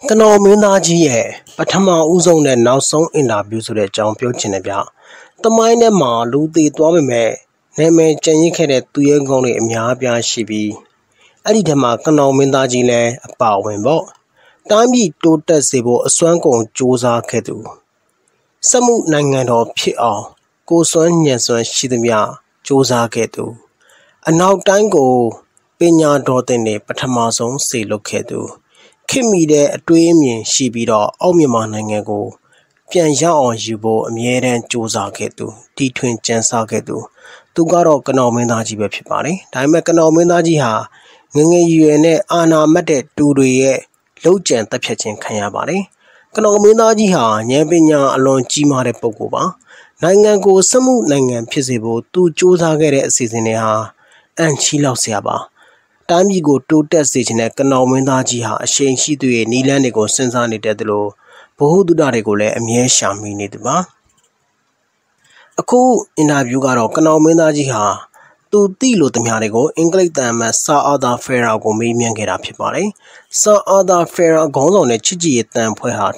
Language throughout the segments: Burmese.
ကနော်မင်းသားကြီးရဲ့ပထမဦးဆုံးနဲ့နောက်ဆုံးအင်တာဗျူးဆိုတဲ့အကြောင်းပြောချင်တယ်ဗျ။သမိုင်းထဲမှာလူသေးသွားပေမဲ့နာမည်ကျန်ရစ်ခဲ့တဲ့သူရဲကောင်းတွေအများအပြားရှိပြီးအဲ့ဒီထဲမှာကနော်မင်းသားကြီးလည်းအပါဝင်ပေါ့။တိုင်းပြည်တိုးတက်စေဖို့အစွမ်းကုန်စူးစမ်းခဲ့သူစက်မှုနိုင်ငံတော်ဖြစ်အောင်ကိုစွမ်းညံစွမ်းရှိသမျှစူးစမ်းခဲ့သူအနောက်တိုင်းကိုပညာတော်သင်တွေပထမဆုံးစေလွတ်ခဲ့သူခင်မိတဲ့အတွေးအမြင်ရှိပြီးတော့အောက်မြန်မာနိုင်ငံကိုပြန်ရောက်အောင်ယူဖို့အမြဲတမ်းစူးစမ်းခဲ့သူတီထွင်ကြံစားခဲ့သူသူကတော့ကနော်မင်းသားကြီးပဲဖြစ်ပါတယ်ဒါပေမဲ့ကနော်မင်းသားကြီးဟာငငယ်ရွယ်နဲ့အာနာမတ်တဲ့တူတွေရဲ့လုံခြံတပ်ဖြတ်ခြင်းခံရပါတယ်ကနော်မင်းသားကြီးဟာဉာဏ်ပညာအလွန်ကြီးမားတဲ့ပုဂ္ဂိုလ်ပါနိုင်ငံကိုစက်မှုနိုင်ငံဖြစ်စေဖို့သူစူးစမ်းခဲ့တဲ့အစီအစဉ်တွေဟာအန်ချီလောက်ဆရာပါတိုင်းပြည်ကိုတိုးတက်စေချင်တဲ့ကနော်မင်းသားကြီးဟာအရှိန်ရှိသူရဲ့နီလန်းတွေကိုစဉ်းစားနေတတ်တယ်လို့ဗဟုသုတတွေကိုလည်းအမြဲရှာမိနေသူပါအခုအင်တာဗျူးကတော့ကနော်မင်းသားကြီးဟာသူသိလို့တမျှတွေကိုအင်္ဂလိပ်တန်အမတ်ဆာအာသာဖယ်ရာကိုမေးမြန်းခဲ့တာဖြစ်ပါတယ်ဆာအာသာဖယ်ရာခေါင်းဆောင်တဲ့ချစ်ကြည်ရေးတန်ဖွဲ့ဟာ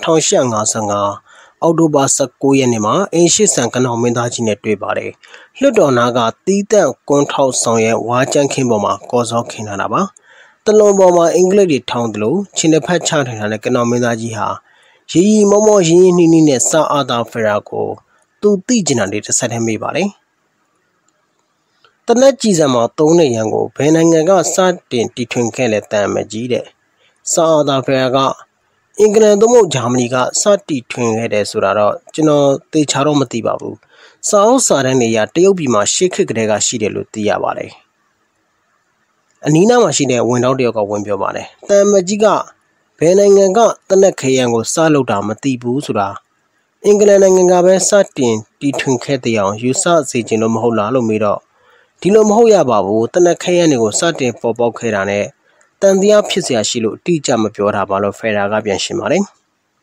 1855အောက်တိုဘာ19ရက်နေ့မှာအင်ရှစ်ဆန်ကနော်မင်းသားကြီးနဲ့တွေ့ပါတယ်။လွှတ်တော်နာကတီးတန့်ကွန်းထောက်ဆောင်ရဲ့ဝါကျန်းခင်းပေါ်မှာကော်စောခင်းလာတာပါ။တလွန်ပေါ်မှာအင်္ဂလိပ်တွေထောင်းတယ်လို့ချင်းတစ်ဖက်ချထိုင်ထားတဲ့ကနော်မင်းသားကြီးဟာရီရီမောမောရင်းရင်းနှီးနှီးနဲ့စာအာသာဖရာကိုသူသိကျင်တာလေးတစ်ဆက်တည်းမေးပါတယ်။တနက်ကြည်စံမှာသုံးတဲ့ရန်ကိုဘယ်နိုင်ငံကစတင်တီထွင်ခဲ့လဲတန်မကြီးတဲ့။စာအာသာဖရာကအင်္ဂလန်သို့မဟုတ်ဂျာမနီကစတီထွင်ခဲ့တယ်ဆိုတာတော့ကျွန်တော်သေချာတော့မသိပါဘူး။စာအုပ်စာတမ်းတွေအရတရုတ်ပြည်မှာရှေ့ခေတ်ကတည်းကရှိတယ်လို့သိရပါတယ်။အနီးနားမှာရှိတဲ့ဝန်တော်တယောက်ကဝင်ပြောပါတယ်။တန်မကြီးကဘယ်နိုင်ငံကတနက်ခရံကိုစလုပ်တာမသိဘူးဆိုတာအင်္ဂလန်နိုင်ငံကပဲစတင်တီထွင်ခဲ့တဲ့အောင်ယူဆစေခြင်းလို့မဟုတ်လားလို့မေးတော့ဒီလိုမဟုတ်ရပါဘူးတနက်ခရံတွေကိုစတင်ပေါ်ပေါက်ခဲ့တာနဲ့တန်တရားဖြစ်เสียရှိလို့အတိအကျမပြောတာပါလို့ဖယ်ရာကပြန်ရှင်းပါတယ်။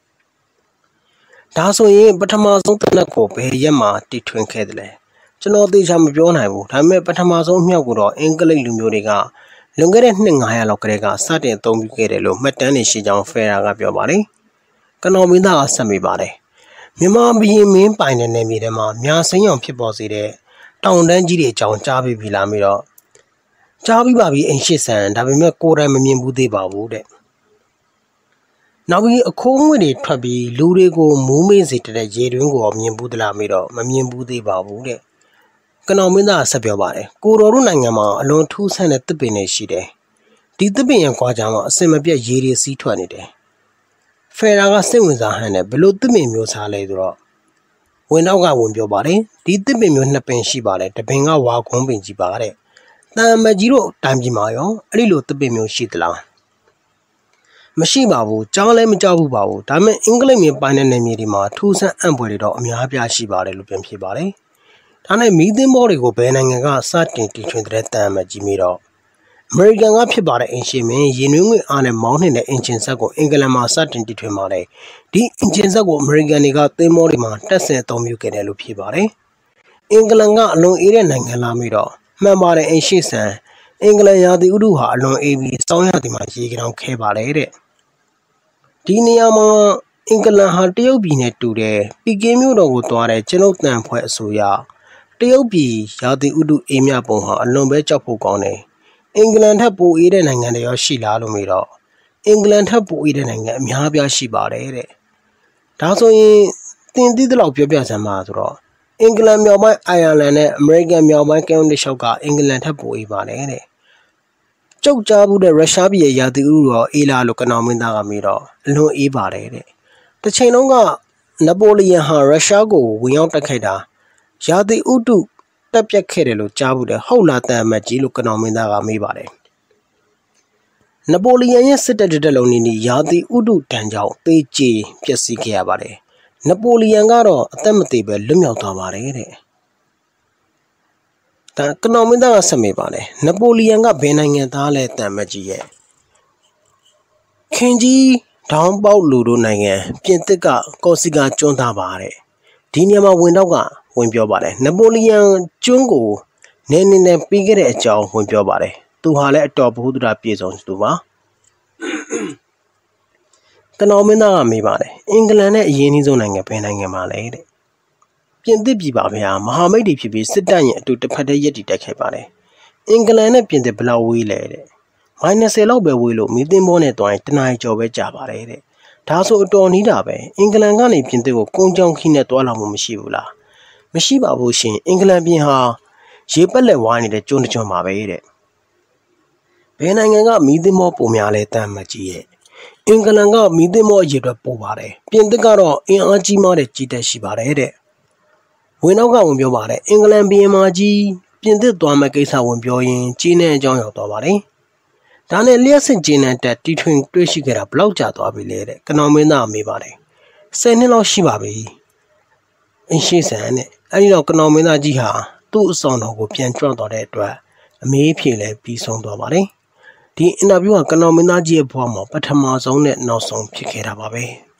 ဒါဆိုရင်ပထမဆုံးတနက်ကိုဘယ်ရက်မှာတီထွင်ခဲ့တယ်လဲ။ကျွန်တော်သေချာမပြောနိုင်ဘူး။ဒါပေမဲ့ပထမဆုံးအမြောက်ကိုတော့အင်္ဂလိပ်လူမျိုးတွေကလွန်ခဲ့တဲ့နှစ်900လောက်ကတည်းကစတင်အသုံးပြုခဲ့တယ်လို့မှတ်တမ်းတွေရှိကြောင်းဖယ်ရာကပြောပါတယ်။ကနော်မင်းသားကဆက်မိပါတယ်။မြန်မာဘုရင်မင်းပိုင်တဲ့နယ်မြေထဲမှာမြာစိမ်းအောင်ဖြစ်ပေါ်စေတဲ့တောင်တန်းကြီးတွေအကြောင်းကြားပြီးပြီလားပြီးတော့ကြားပြီးပါပြီအင်ရှစ်ဆန်ဒါပေမဲ့ကိုယ်တိုင်မမြင်ဘူးသေးပါဘူးတဲ့နောက်ပြီးအခိုးငွေတွေထွက်ပြီးလူတွေကိုမိုးမေးစေတဲ့ရေတွင်းကိုမြင်ဘူးသလားမေးတော့မမြင်ဘူးသေးပါဘူးတဲ့ကနော်မင်းသားဆက်ပြောပါတယ်ကိုတော်တို့နိုင်ငံမှာအလွန်ထူးဆန်းတဲ့သစ်ပင်တွေရှိတယ်ဒီသစ်ပင်ရဲ့ကွာကြားမှာအစင်မပြတ်ရေတွေစီးထွက်နေတယ်ဖယ်ရာကစိတ်ဝင်စားဟန်နဲ့ဘလို့သစ်ပင်မျိုးစားလဲဆိုတော့ဝင်နောက်ကဝင်ပြောပါတယ်ဒီသစ်ပင်မျိုးနှစ်ပင်ရှိပါတယ်တပင်ကဝါကုန်းပင်ကြီးပါတဲ့တန်မကြီးတို့တိုင်ပြည်မှာရောအဲ့ဒီလိုသစ်ပင်မျိုးရှိသလားမရှိပါဘူးကြားလည်းမကြားဘူးပါဘူးဒါပေမဲ့အင်္ဂလိပ်မြေပိုင်းတဲ့နယ်မြေတွေမှာထူးဆန်းအံ့ဖွယ်တွေတော့အများပြားရှိပါတယ်လို့ပြန်ဖြေပါတယ်ဒါနဲ့မီးသင်းဘောတွေကိုဘယ်နိုင်ငံကစတင်တီထွင်တဲ့တန်မကြီးမျိုးတော့အမေရိကန်ကဖြစ်ပါတယ်အင်ရှင်မင်းရေနွေးငွေအားနဲ့မောင်းနှင်တဲ့အင်ဂျင်ဆက်ကိုအင်္ဂလန်မှာစတင်တီထွင်ပါတယ်ဒီအင်ဂျင်ဆက်ကိုအမေရိကန်တွေကသင်းဘောတွေမှာတက်ဆင်အသုံးပြုခဲ့တယ်လို့ဖြေပါတယ်အင်္ဂလန်ကအလွန်အေးတဲ့နိုင်ငံလားမျိုးတော့မှန်ပါတယ်အင်ရှစ်ဆန်အင်္ဂလန်ရာသီဥတုဟာအလွန်အေးပြီးစောင်းရာသီမှာရေကြောင်ခဲပါတယ်တဲ့ဒီနေရာမှာအင်္ဂလန်ဟာတရုတ်ပြည်နဲ့တူတယ်ပီကင်းမြို့တော်ကိုသွားတဲ့ကျွန်ုပ်တန်ဖွဲ့အစိုးရတရုတ်ပြည်ရာသီဥတုအေးမြပုံဟာအလွန်ပဲကြောက်ဖို့ကောင်းတယ်အင်္ဂလန်ထက်ပိုအေးတဲ့နိုင်ငံတွေရောရှိလားလို့မေးတော့အင်္ဂလန်ထက်ပိုအေးတဲ့နိုင်ငံအများပြားရှိပါတယ်တဲ့ဒါဆိုရင်သင်သိသလောက်ပြောပြစမ်းပါဆိုတော့အင်္ဂလန်မြောက်ပိုင်းအိုင်ယာလန်နဲ့အမေရိကန်မြောက်ပိုင်းကယ်ရိုလီရှောက်ကအင်္ဂလန်ထက်ပိုအေးပါတယ်တဲ့ကျုပ်ကြားဘူးတဲ့ရုရှားပြည်ရဲ့ရာသီဥတုရောအေးလာလို့ကနော်မင်းသားကမေးတော့အလွန်အေးပါတယ်တဲ့တစ်ချိန်လုံးကနပိုလီယန်ဟာရုရှားကိုဝင်ရောက်တိုက်ခိုက်တာရာသီဥတုတက်ပြတ်ခဲ့တယ်လို့ကြားဘူးတဲ့ဟုတ်လားတန်အမတ်ကြီးလို့ကနော်မင်းသားကမေးပါတယ်နပိုလီယန်ရဲ့စစ်တပ်တစ်လုံးနေရာသီဥတုတန်ကြောင့်သေကြေပျက်စီးခဲ့ရပါတယ်နပိုလီယန်ကတော့အသက်မသေပဲလွတ်မြောက်သွားပါတယ်တဲ့ဒါကနော်မင်းသားကဆက်မေးပါတယ်နပိုလီယန်ကဘယ်နိုင်ငံသားလဲတန်မကြီးရဲ့ခင်ကြီးဒေါင်းပေါက်လူတို့နိုင်ငံပြင်သစ်ကကော်စီကာကျွန်းသားပါတဲ့ဒီနေရာမှာဝင်တော့ကဝင်ပြောပါတယ်နပိုလီယန်ကျွန်းကိုနည်းနည်းနဲ့ပြီးခဲ့တဲ့အကြောင်းဝင်ပြောပါတယ်သူဟာလည်းအတော်ဘုဒ္ဓပြည့်စုံသူပါကတော်မင်းသားကမေးပါတယ်အင်္ဂလန်နဲ့အရင်နှီးဆုံးနိုင်ငံဘယ်နိုင်ငံမှာလဲတဲ့ပြင်သစ်ပြည်ပါဗျာမဟာမိတ်တွေဖြစ်ပြီးစစ်တပ်ရဲ့အတူတစ်ဖက်တည်းရက်တီတက်ခဲ့ပါတယ်အင်္ဂလန်နဲ့ပြင်သစ်ဘယ်လောက်ဝေးလဲတဲ့မိုင်20လောက်ပဲဝေးလို့မီသင်းဘောနဲ့တွိုင်းတနားရီကျော်ပဲကြာပါတယ်တဲ့ဒါဆိုအတော်နီးတာပဲအင်္ဂလန်ကနေပြင်သစ်ကိုကုန်းကြောင်းခီးနဲ့တွားလာမှုမရှိဘူးလားမရှိပါဘူးရှင်အင်္ဂလန်ပြင်ဟာရေပက်လက်ဝိုင်းနေတဲ့ကျွန်းတစ်ကျွန်းပါပဲတဲ့ဘယ်နိုင်ငံကမီသင်းဘောပုံများလဲတမ်းမကြီးရဲ့အင်္ဂလန်ကမီသင်းဘောအရေအတွက်ပိုပါတယ်ပြင်သစ်ကတော့အင်အားကြီးမားတဲ့ကြီးတက်ရှိပါတယ်တဲ့ဝင်နောက်ကဝင်ပြောပါတယ်အင်္ဂလန်ဘီယံမာကြီးပြင်သစ်သွားမဲ့ကိစ္စဝင်ပြောရင်ကြီးနဲ့အကြောင်းရောက်သွားပါတယ်ဒါနဲ့လျှက်စစ်ကြီးနဲ့တက်တီထွင်တွေ့ရှိခဲ့တာဘလောက်ကြာသွားပြီလဲတဲ့ကနော်မင်းသားမေးပါတယ်10နှစ်လောက်ရှိပါပြီအင်းရှိဆန်နဲ့အဲဒီတော့ကနော်မင်းသားကြီးဟာသူ့အဆောင်တော်ကိုပြန်ကြွသွားတဲ့အတွက်အမေးဖြေလဲပြီးဆုံးသွားပါတယ်ဒီအင်တာဗျူးကကနော်မင်းသားကြီးရဲ့ဘဝမှာပထမဆုံးနဲ့နောက်ဆုံးဖြစ်ခဲ့တာပါပဲ